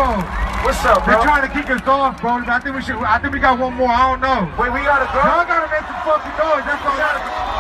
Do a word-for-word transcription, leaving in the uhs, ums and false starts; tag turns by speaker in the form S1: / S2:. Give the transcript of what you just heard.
S1: Evo.
S2: What's up, bro?
S1: They're trying to kick us off, bro. I think we should. I think we got one more. I don't know.
S2: Wait, we gotta go.
S1: Y'all gotta make some fucking noise. That's all.